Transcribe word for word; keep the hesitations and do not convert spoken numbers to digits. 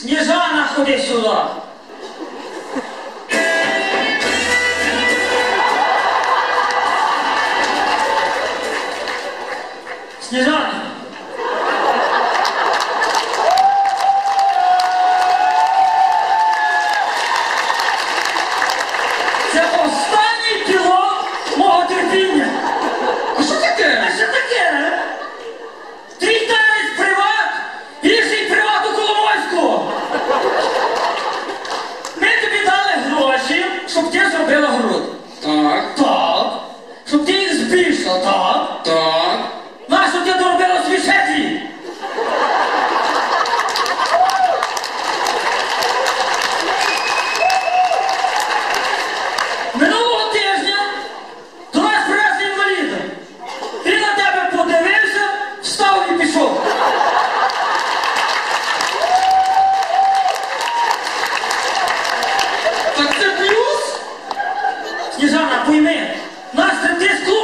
Сніжана, ходи сюди. Сніжана. Це останнє кіло мого терпіння. А що таке? А що таке? Твій танець приват, рішить приват у Коломойську. Ми тобі дали гроші, щоб ти зробила грудь. Так, Так. Щоб ти їх збільшила, так. так. Нащо ти доробила свій шефі? Минулого тижня до нас привезли інваліда. Він на тебе подивився, встав і пішов. Так це плюс? Сніжана, пойми, нас тиску